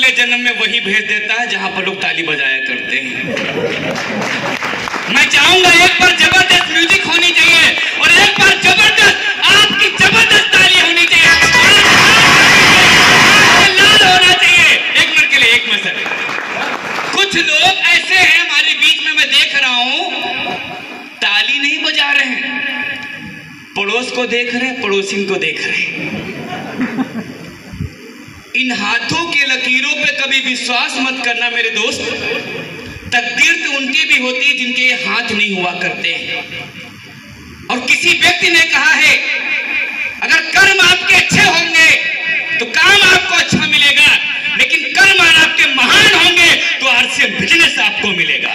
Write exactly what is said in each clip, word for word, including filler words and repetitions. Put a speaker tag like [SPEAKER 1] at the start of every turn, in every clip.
[SPEAKER 1] अगले जन्म में वही भेज देता है जहां पर लोग ताली बजाया करते हैं। मैं चाहूंगा एक बार जबरदस्त म्यूजिक होनी चाहिए और एक बार जबरदस्त आपकी जबरदस्त ताली होनी चाहिए, लाल होना चाहिए। एक मिनट के लिए, एक मिनट सर। कुछ लोग ऐसे हैं हमारे बीच में, मैं देख रहा हूं, ताली नहीं बजा रहे हैं, पड़ोस को देख रहे हैं, पड़ोसी को देख रहे हैं। इन हाथों के लकीरों पे कभी विश्वास मत करना मेरे दोस्त। तकदीर तो उनकी भी होती है जिनके हाथ नहीं हुआ करते। और किसी व्यक्ति ने कहा है, अगर कर्म आपके अच्छे होंगे तो काम आपको अच्छा मिलेगा, लेकिन कर्म आपके महान होंगे तो आरसीए बिजनेस आपको मिलेगा।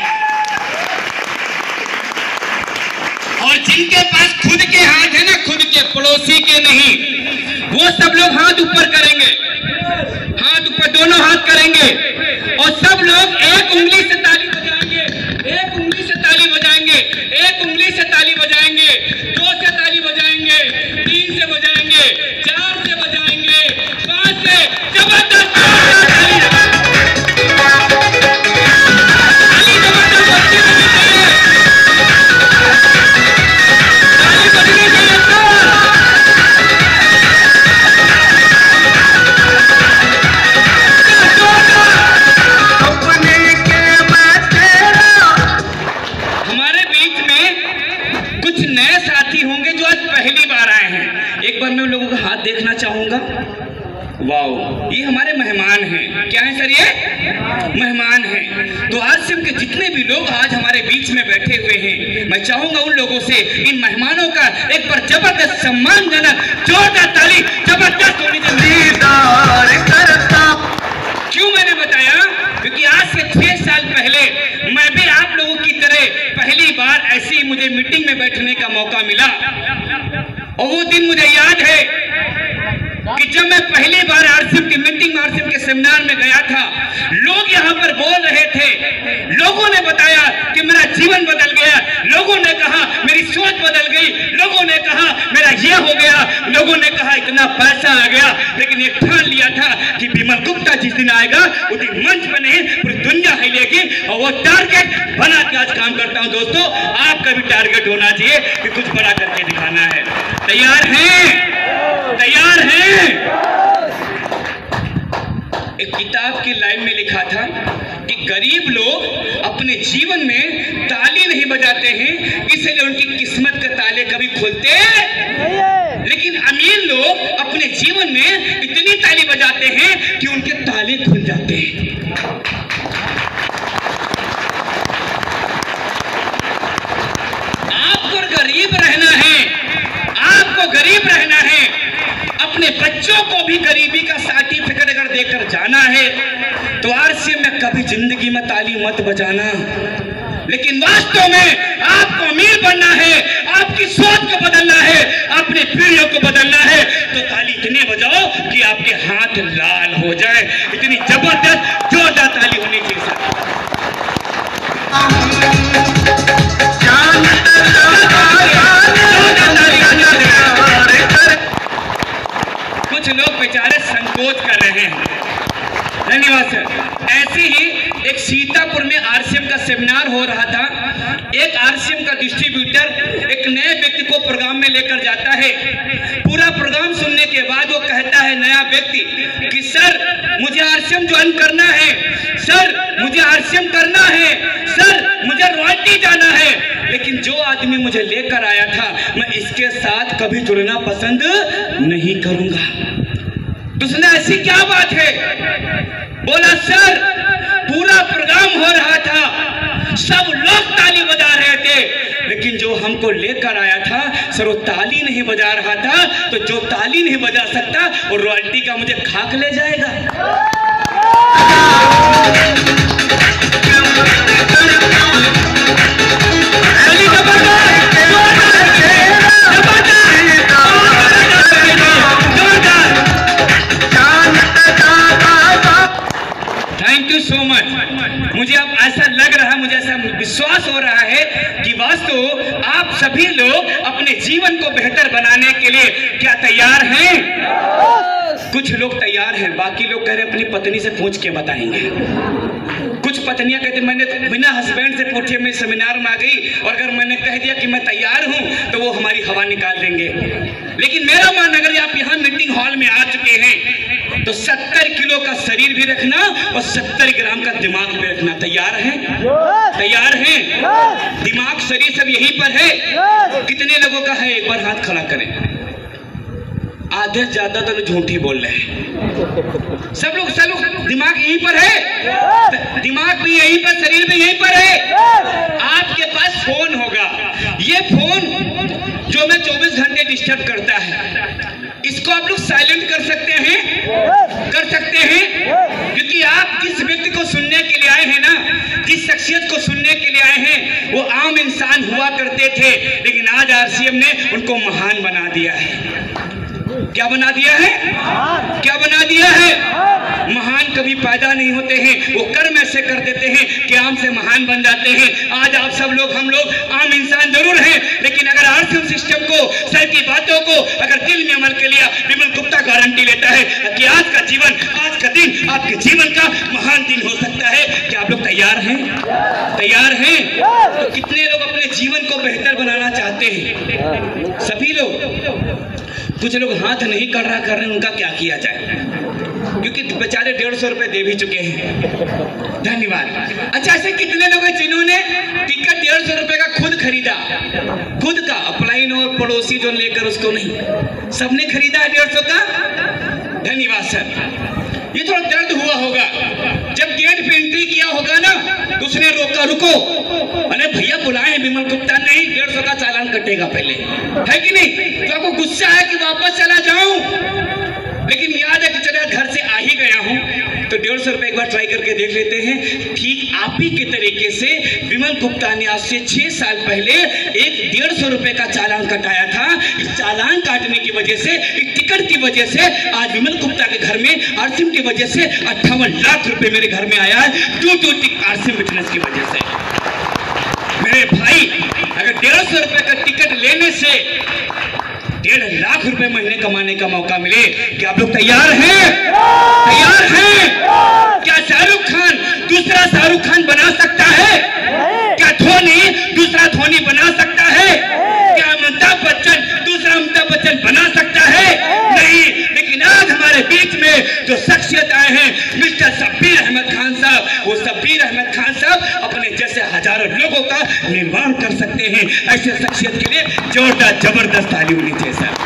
[SPEAKER 1] और जिनके पास खुद के हाथ है ना, खुद के, पड़ोसी के नहीं, वो सब लोग हाथ ऊपर करेंगे, हाथ ऊपर दोनों हाथ करेंगे और सब लोग एक उंगली से ताली बजाएंगे, एक उंगली से ताली बजाएंगे, एक उंगली से ताली बजाएंगे, दो से ताली बजाएंगे, तीन से बजाएंगे, चार से बजाएंगे, पांच से, जबरदस्त ताली, ताली जबरदस्त बजनी चाहिए, ताली बजनी चाहिए सर। एक बार मैं उन लोगों का हाथ देखना चाहूंगा। वाओ, ये हमारे मेहमान हैं। क्या है सर? ये मेहमान हैं। तो आज से के जितने भी लोग आज हमारे बीच में बैठे हुए हैं, मैं चाहूंगा उन लोगों से इन मेहमानों का एक बार जबरदस्त सम्मानजनक जोरदार ताली जबरदस्त होनी चाहिए। क्यों मैंने बताया? क्योंकि आज से छह साल पहले मैं भी आप लोगों की तरह पहली बार ऐसी मुझे मीटिंग में बैठने का मौका मिला। और वो दिन मुझे याद है कि जब मैं पहली बार आरसीएम की मीटिंग, आरसीएम के सेमिनार में गया था, लोग यहाँ पर बोल रहे थे, लोगों ने बताया कि मेरा जीवन बदल गया, लोगों ने कहा मेरी सोच बदल गई, लोगों ने कहा मेरा ये हो गया, लोगों ने कहा इतना पैसा आ गया। लेकिन एक ठान लिया था कि विमल गुप्ता जिस दिन आएगा उस दिन मंच पर नहीं पूरी दुनिया हिलेगी, और वो टारगेट बना के आज काम करता हूं। दोस्तों, आपका भी टारगेट होना चाहिए कि कुछ बड़ा करके दिखाना है। तैयार हैं? तैयार हैं? एक किताब की लाइन में लिखा था कि गरीब लोग अपने जीवन में ताली नहीं बजाते हैं, इसलिए उनकी किस्मत के ताले कभी खुलते, लेकिन अमीर लोग अपने जीवन में इतनी ताली बजाते हैं कि उनके ताले खुल जाते हैं। आपको गरीब रहना है, आपको गरीब रहना है, अपने बच्चों को भी गरीबी का सर्टिफिकेट अगर देकर जाना है तो आरसीएम में कभी जिंदगी में ताली मत बजाना। लेकिन वास्तव में आपको अमीर बनना है, आपकी सोच को बदलना है, अपने पीढ़ियों को बदलना है, तो ताली इतनी बजाओ कि आपके हाथ लाल हो जाए। इतनी जबरदस्त जोरदार ताली होनी चाहिए। कुछ लोग बेचारे संकोच कर रहे हैं। धन्यवाद सर। ऐसे ही एक सीतापुर में आरसीएम का सेमिनार हो रहा था। एक आरसीएम का डिस्ट्रीब्यूटर एक नए व्यक्ति को प्रोग्राम में लेकर जाता है। पूरा प्रोग्राम सुनने के बाद वो कहता है नया व्यक्ति कि सर मुझे आरसीएम ज्वाइन करना है, सर मुझे आरसीएम करना है, सर मुझे रॉयल्टी जाना है, लेकिन जो आदमी मुझे लेकर आया था मैं इसके साथ कभी जुड़ना पसंद नहीं करूंगा। तो उसने ऐसी क्या बात है? बोला सर पूरा प्रोग्राम हो रहा था, सब लोग ताली बजा रहे थे, लेकिन जो हमको लेकर आया था सर वो ताली नहीं बजा रहा था, तो जो ताली नहीं बजा सकता वो रॉयल्टी का मुझे खाक ले जाएगा। Thank you so much. मुझे अब ऐसा लग रहा है, मुझे ऐसा विश्वास हो रहा है कि वास्तव आप सभी लोग अपने जीवन को बेहतर बनाने के लिए क्या तैयार हैं? कुछ लोग तैयार हैं, बाकी लोग कह रहे हैं अपनी पत्नी से पूछ के बताएंगे। कुछ पत्नियां कहते मैंने बिना हस्बैंड से पूछे मैं सेमिनार में आ गई और अगर मैंने कह दिया कि मैं तैयार हूं तो वो हमारी हवा निकाल देंगे। लेकिन मेरा मान, अगर आप यहाँ मीटिंग हॉल में आ चुके हैं तो सत्तर किलो का शरीर भी रखना और सत्तर ग्राम का दिमाग भी रखना। तैयार हैं? तैयार हैं? दिमाग शरीर सब यहीं पर है। कितने लोगों का है? एक बार हाथ खड़ा करें। आधे ज्यादा तो लोग झूठी बोल रहे हैं। सब लोग सब लोग दिमाग यहीं पर है, दिमाग भी यहीं पर, शरीर भी यहीं पर है। आपके पास फोन होगा, ये फोन जो मैं चौबीस घंटे डिस्टर्ब करता है, इसको आप लोग साइलेंट कर सकते हैं, कर सकते हैं, क्योंकि आप जिस व्यक्ति को सुनने के लिए आए हैं ना, जिस शख्सियत को सुनने के लिए आए हैं, वो आम इंसान हुआ करते थे, लेकिन आज आरसीएम ने उनको महान बना दिया है। क्या बना दिया है? क्या बना दिया है? महान कभी पैदा नहीं होते हैं, वो कर्म ऐसे कर देते हैं कि आम से महान बन जाते हैं। आज आप सब लोग, हम लोग आम इंसान जरूर हैं, लेकिन अगर आरसीएम सिस्टम को, सर की बातों को अगर दिल में अमल कर लिया, विमल गुप्ता गारंटी लेता है कि आज का जीवन, आज का दिन आपके जीवन का महान दिन हो सकता है। क्या आप लोग तैयार हैं? तैयार हैं? तो कितने लोग अपने जीवन को बेहतर बनाना चाहते हैं? सभी लोग। कुछ लोग हाथ नहीं कर रहा कर रहे हैं, उनका क्या किया जाए, क्योंकि बेचारे डेढ़ सौ रुपए दे भी चुके हैं। धन्यवाद। अच्छा, ऐसे कितने लोग हैं जिन्होंने टिकट डेढ़ सौ रुपए का खुद खरीदा, खुद का, अपलाइन और पड़ोसी जो लेकर उसको नहीं, सबने खरीदा है डेढ़ सौ का। धन्यवाद सर। ये थोड़ा दर्द हुआ होगा जब गेट पे एंट्री किया होगा ना, तो उसने रोका, रुको, अरे भैया बुलाए हैं विमल गुप्ता, नहीं डेढ़ सौ का चालान कटेगा पहले, है कि नहीं? तो आपको गुस्सा है कि वापस चला जाऊं, लेकिन याद है कि चला घर से आ ही गया हूं तो डेढ़ सौ रुपए एक बार ट्राई करके देख लेते हैं। ठीक आप ही के तरीके से विमल गुप्ता ने आज से छह साल पहले एक डेढ़ सौ रुपए का चालान कटाया था। इस चालान काटने की वजह से, इस टिकट की वजह से आज विमल गुप्ता के घर में आरसीएम की वजह से अट्ठावन लाख रुपए मेरे घर में आया है, टू टू आरसीएम विटनेस की वजह से। मेरे भाई, अगर डेढ़ सौ रुपए का टिकट लेने से डेढ़ लाख रुपए महीने कमाने का मौका मिले, क्या आप लोग तैयार हैं? तैयार हैं? क्या शाहरुख खान दूसरा शाहरुख खान बना सकता है? क्या धोनी दूसरा धोनी बना सकता है? क्या अमिताभ बच्चन दूसरा अमिताभ बच्चन बना सकता है? नहीं। लेकिन आज हमारे बीच में जो शख्सियत आए हैं, मिस्टर शब्बीर अहमद खान साहब, वो शब्बीर अहमद खान साहब अपने जैसे हजारों लोगों का निर्माण कर सकते हैं। ऐसे शख्सियत के लिए जोरदार जबरदस्त ताली होनी चाहिए सर।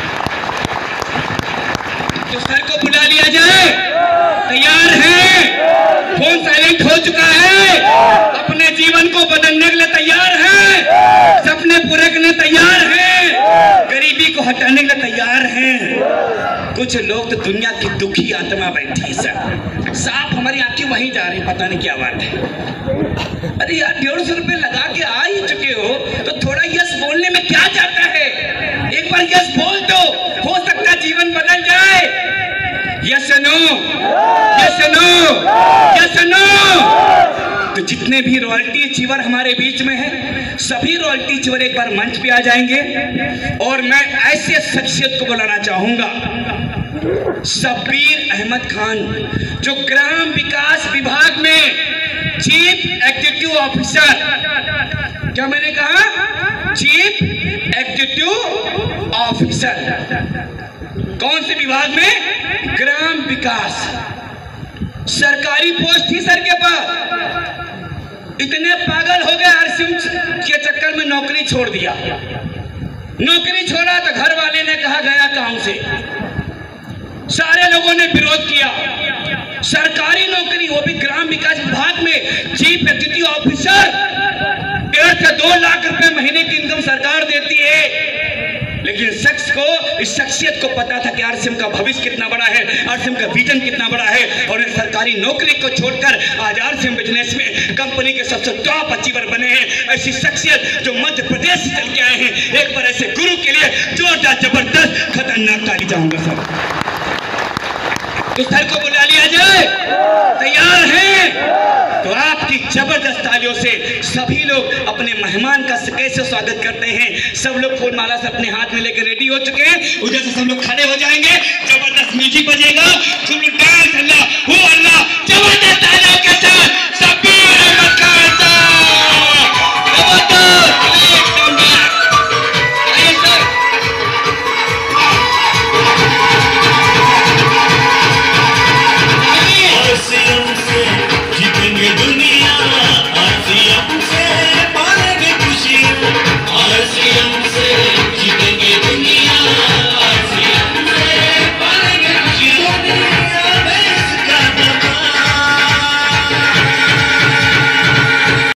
[SPEAKER 1] तो सर को बुला लिया जाए। तैयार हैं? फोन साइलेंट हो चुका है। अपने जीवन को बदलने के लिए तैयार हैं? सपने पूरे करने तैयार हैं? गरीबी को हटाने के लिए तैयार हैं? कुछ लोग तो दुनिया की दुखी आत्मा बैठी है सर, साफ हमारी आंखें वहीं जा रही, पता नहीं क्या बात है। अरे यार, डेढ़ सौ रुपए लगा के आ ही चुके हो तो थोड़ा यस बोलने में क्या जाता है? एक बार यस बोल दो, हो सकता जीवन बदल जाए। Yes no, yes no, yes no. तो जितने भी रॉयल्टी अचीवर हमारे बीच में हैं, सभी रॉयल्टी अचीवर एक बार मंच पे आ जाएंगे और मैं ऐसे शख्सियत को बुलाना चाहूंगा, शब्बीर अहमद खान, जो ग्राम विकास विभाग में चीफ एग्जीक्यूटिव ऑफिसर, क्या मैंने कहा? Chief executive officer. कौन से विभाग में? ग्राम विकास। सरकारी पोस्ट थी सर के पास, इतने पागल हो गए आरसीएम के चक्कर में नौकरी छोड़ दिया। नौकरी छोड़ा तो घर वाले ने कहा गया काम से, सारे लोगों ने विरोध किया। सरकारी नौकरी, वो भी ग्राम विकास विभाग में चीफ एग्जीक्यूटिव ऑफिसर, डेढ़ से दो लाख रुपए महीने की इनकम सरकार देती है। लेकिन शख्स को, इस शख्सियत को पता था कि आरसीएम का भविष्य कितना बड़ा है, आरसीएम का विजन कितना बड़ा है, और सरकारी नौकरी को छोड़कर आज आरसीएम बिजनेस में कंपनी के सबसे टॉप अचीवर बने हैं। ऐसी शख्सियत जो मध्य प्रदेश से चल के आए हैं, एक बार ऐसे गुरु के लिए जोरदार जबरदस्त खतरनाक ताली चाहूंगा सर। तो सर को बुला लिया जाए, तैयार हैं? तो आपकी जबरदस्त तालियों से सभी लोग अपने मेहमान का कैसे स्वागत करते हैं। सब लोग फूल माला से अपने हाथ में लेकर रेडी हो चुके हैं। उधर से सब लोग खड़े हो जाएंगे, जबरदस्त म्यूजिक बजेगा, तुम लोग डांस अल्लाह